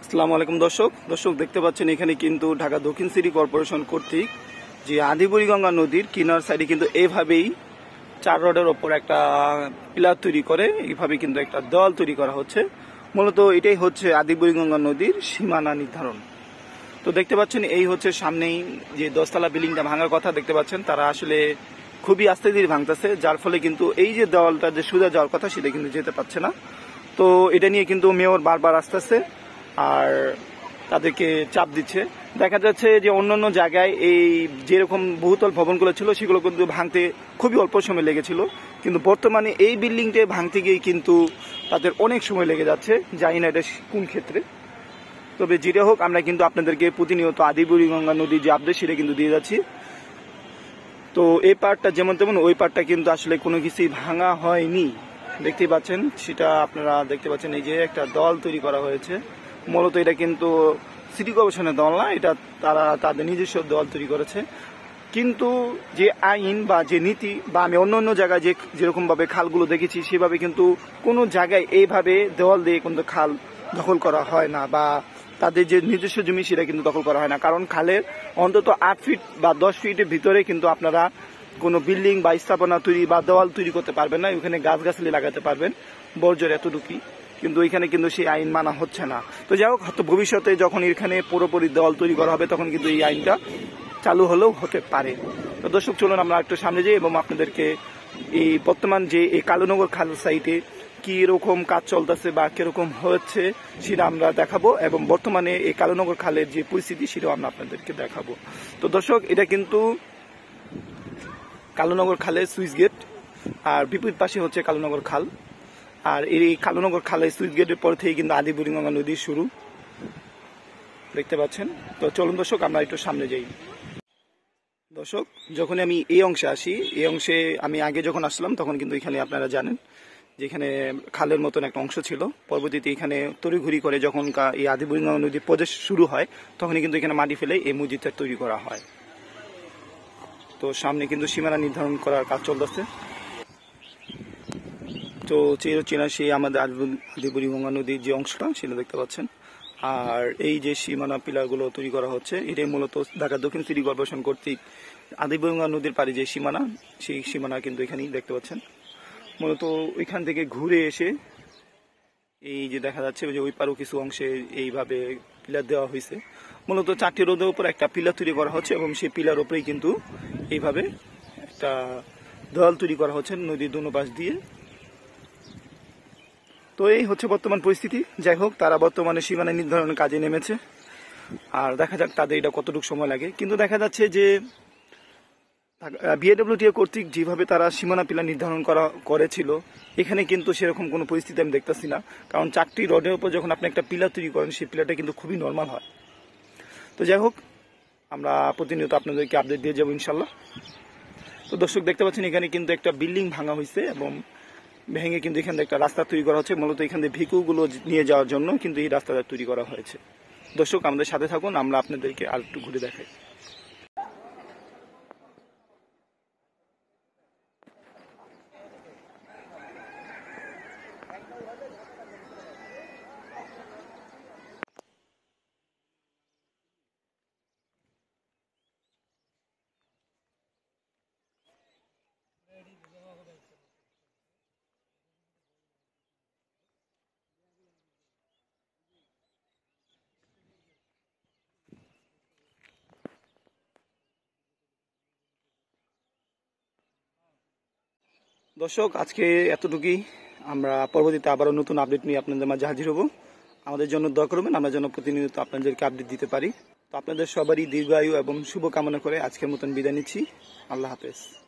আসসালামু আলাইকুম দর্শক দেখতে পাচ্ছেন এখানে কিন্তু ঢাকা দক্ষিণ সিটি কর্পোরেশন কর্তৃক যে আদি বুড়িগঙ্গা নদীর কিনার সাইডে কিন্তু এইভাবেই 4 রডের ওপর একটা পিলার তৈরি করে এইভাবে কিন্তু একটা দেওয়াল তৈরি করা হচ্ছে। মূলত এটাই হচ্ছে আদি বুড়িগঙ্গা নদীর সীমানা নির্ধারণ। তো দেখতে পাচ্ছেন এই হচ্ছে সামনেই যে 10তলা বিল্ডিংটা ভাঙার কথা দেখতে পাচ্ছেন, তারা আসলে খুবই আস্তে ধীরে ভাঙতেছে, যার ফলে কিন্তু এই যে দেওয়ালটা যে সোজা যাওয়ার কথা সেটা কিন্তু যেতে পারছে না। তো এটা নিয়ে কিন্তু মেয়র বারবার আসতেছে আর তাদেরকে চাপ দিচ্ছে। দেখা যাচ্ছে যে অন্যান্য জায়গায় এই যেরকম বহুতল ভবনগুলো ছিল সেগুলো কিন্তু ভাঙতে খুবই অল্প সময় লেগেছিল, কিন্তু বর্তমানে এই বিল্ডিংটা ভাঙতে গিয়ে কিন্তু তাদের অনেক সময় লেগে যাচ্ছে। জানি না এটা কোন ক্ষেত্রে, তবে যেটা হোক আমরা কিন্তু আপনাদেরকে প্রতিনিয়ত আদি বুড়িগঙ্গা নদীর যে আপডেট সেটা কিন্তু দিয়ে যাচ্ছি। তো এই পার্টটা যেমন তেমন ওই পার্টটা কিন্তু আসলে কোনো কিছুই ভাঙা হয়নি, দেখতেই পাচ্ছেন। সেটা আপনারা দেখতে পাচ্ছেন এই যে একটা দল তৈরি করা হয়েছে। মূলত এটা কিন্তু সিটি কর্পোরেশনের দল না, এটা তারা তাদের নিজস্ব দল তৈরি করেছে। কিন্তু যে আইন বা যে নীতি বা আমি অন্য জায়গায় যেরকম ভাবে খালগুলো দেখেছি সেভাবে কিন্তু কোনো জায়গায় এইভাবে দেওয়াল দিয়ে কিন্তু খাল দখল করা হয় না, বা তাদের যে নিজস্ব জমি সেটা কিন্তু দখল করা হয় না। কারণ খালের অন্তত 8 ফিট বা 10 ফিটের ভিতরে কিন্তু আপনারা কোনো বিল্ডিং বা স্থাপনা তৈরি বা দেওয়াল তৈরি করতে পারবেন না। ওখানে গাছগাছালি লাগাতে পারবেন বর্জ্যের এতটুকুই, কিন্তু ওইখানে কিন্তু সেই আইন মানা হচ্ছে না। তো যাই হোক, হয়তো ভবিষ্যতে যখন এখানে পুরোপুরি দেওয়াল তৈরি করা হবে তখন কিন্তু এই আইনটা চালু হলেও হতে পারে। তো দর্শক চলুন আমরা একটু সামনে যাই এবং আপনাদেরকে এই বর্তমান যে এই কালুনগর খাল সাইটে কি রকম কাজ চলতেছে বা কিরকম হচ্ছে সেটা আমরা দেখাবো, এবং বর্তমানে এই কালুনগর খালের যে পরিস্থিতি সেটাও আমরা আপনাদেরকে দেখাবো। তো দর্শক, এটা কিন্তু কালুনগর খালের সুইচ গেট, আর বিপরীত পাশে হচ্ছে কালুনগর খাল। আর এই কালুনগর খালের সুইচ গেটের পর থেকে কিন্তু আদি বুড়িগঙ্গা নদীর শুরু, দেখতে পাচ্ছেন। তো চলুন দর্শক আমরা একটু সামনে যাই। দর্শক, যখন আমি এই অংশে আসি, এই অংশে আমি আগে যখন আসলাম তখন কিন্তু এখানে আপনারা জানেন যেখানে খালের মতন একটা অংশ ছিল। পরবর্তীতে এখানে তড়িঘড়ি করে যখন এই আদি বুড়িগঙ্গা নদীর প্রজেক্ট শুরু হয় তখনই কিন্তু এখানে মাটি ফেলে এই মসজিদটা তৈরি করা হয়। তো সামনে কিন্তু সীমানা নির্ধারণ করার কাজ চলতেছে। তো চেনা সেই আমাদের আদি বুড়িগঙ্গা নদীর যে অংশটা সেটা দেখতে পাচ্ছেন। আর এই যে সীমানা পিলারগুলো তৈরি করা হচ্ছে এটাই মূলত ঢাকা দক্ষিণ সিটি কর্পোরেশন কর্তৃক আদি বুড়িগঙ্গা নদীর পাড়ে যে সীমানা, সেই সীমানা কিন্তু এখানেই দেখতে পাচ্ছেন। মূলত ওইখান থেকে ঘুরে এসে এই যে দেখা যাচ্ছে যে ওই পারও কিছু অংশে এইভাবে পিলার দেওয়া হয়েছে। মূলত 4টি রোডের উপর একটা পিলার তৈরি করা হচ্ছে এবং সেই পিলার উপরেই কিন্তু এইভাবে একটা দেওয়াল তৈরি করা হচ্ছে নদীর দুনো পাশ দিয়ে। তো এই হচ্ছে বর্তমান পরিস্থিতি। যাই হোক, তারা বর্তমানে সীমানা নির্ধারণের কাজে নেমেছে, আর দেখা যাক তাদের এটা কতটুকু সময় লাগে। কিন্তু দেখা যাচ্ছে যে বিএডব্লিউটিএ কর্তৃক যেভাবে তারা সীমানা পিলার নির্ধারণ করেছিল এখানে কিন্তু সেরকম কোনো পরিস্থিতি আমি দেখতেছি না। কারণ 4টি রডের উপর যখন আপনি একটা পিলার তৈরি করেন সেই পিলারটা কিন্তু খুবই নর্মাল হয়। তো যাই হোক, আমরা প্রতিনিয়ত আপনাদেরকে আপডেট দিয়ে যাবো ইনশাল্লাহ। তো দর্শক দেখতে পাচ্ছেন এখানে কিন্তু একটা বিল্ডিং ভাঙা হয়েছে এবং ভেঙে কিন্তু এখানে একটা রাস্তা তৈরি করা হচ্ছে। মূলত এখানে ভিকুগুলো নিয়ে যাওয়ার জন্য কিন্তু এই রাস্তাটা তৈরি করা হয়েছে। দর্শক আমাদের সাথে থাকুন, আমরা আপনাদেরকে আর একটু ঘুরে দেখাই। দর্শক, আজকে এতটুকুই। আমরা পরবর্তীতে আবারও নতুন আপডেট নিয়ে আপনাদের মাঝে হাজির হব। আমাদের জন্য দোয়া করবেন, আমরা যেন প্রতিনিয়ত আপনাদেরকে আপডেট দিতে পারি। তো আপনাদের সবারই দীর্ঘায়ু এবং শুভ কামনা করে আজকের মতন বিদায় নিচ্ছি। আল্লাহ হাফেজ।